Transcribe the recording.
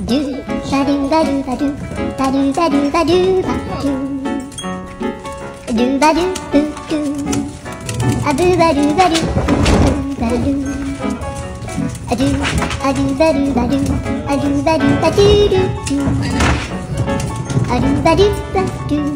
do ba do ba do ba do ba do ba do ba do ba do ba do boo do a boo ba do ba do ba do a do ba do ba do a do ba do ba do do do a do ba do ba do